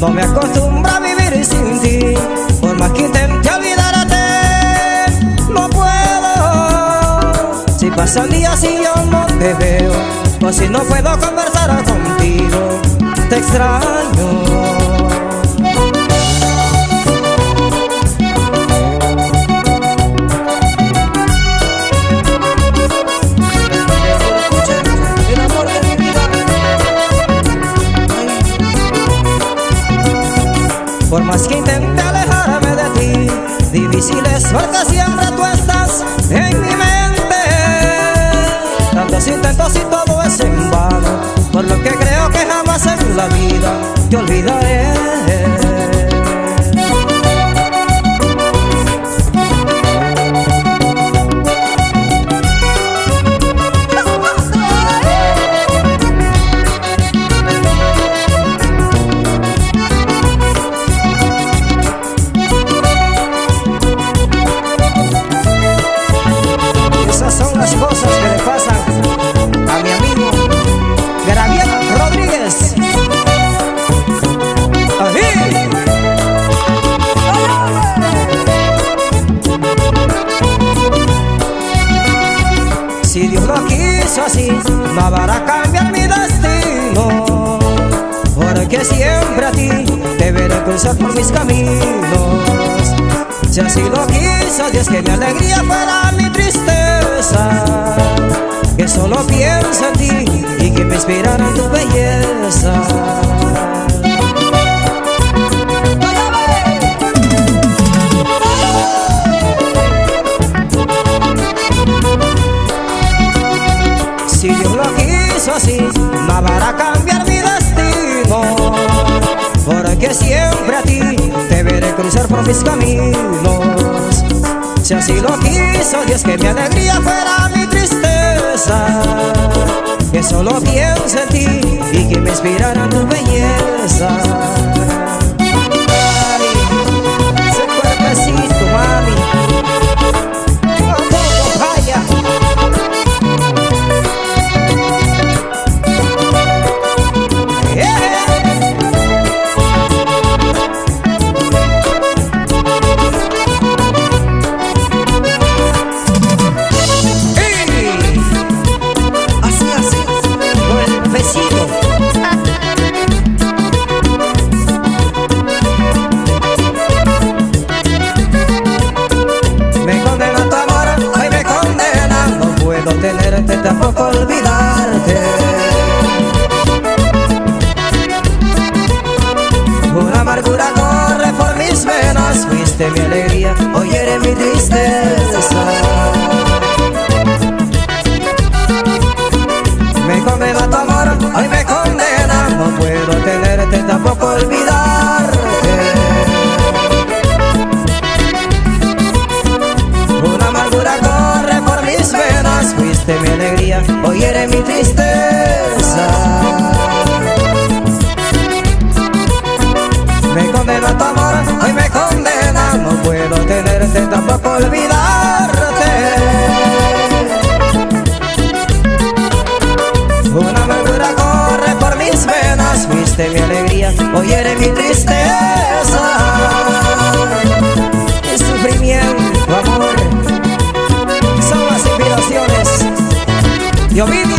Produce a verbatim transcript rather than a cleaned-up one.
No me acostumbro a vivir sin ti, por más que intente olvidarte, no puedo. Si pasan días y yo no te veo, o si no puedo conversar contigo, te extraño. Por más que intente alejarme de ti, difícil es porque siempre tú estás en mi mente. Tantos intentos y todo es en vano, por lo que creo que jamás en la vida te olvidaré. Cosas que le pasan a mi amigo Gabriel Rodríguez. ¡Ahí! Si Dios lo quiso así, no habrá cambiar mi destino, porque siempre a ti deberé cruzar por mis caminos. Si así lo quiso Dios, que mi alegría fuera mi tristeza, que solo pienso en ti y que me inspirara tu belleza. Si Dios lo quiso así, no habrá cambiar mi destino, porque siempre a ti deberé cruzar por mis caminos. Si así lo quiso Dios, que mi alegría fuera mi tristeza, que solo pienso en ti y que me inspirara tu belleza. Ay, ese cuerpecito, mami, tampoco falla. Yeah. Tenerte, tampoco olvidarte. Una amargura corre por mis venas, fuiste mi alegría, hoy eres mi tristeza. Me condena tu amor, hoy me condena, no puedo tenerte, tampoco olvidarte. Una amargura corre por mis venas, fuiste mi alegría, hoy eres mi tristeza. Me condena tu amor, hoy me condena, no puedo tenerte, tampoco olvidarte. Una amargura corre por mis venas, fuiste mi alegría, hoy eres mi tristeza. Mi sufrimiento, amor, son las inspiraciones de Ovidio.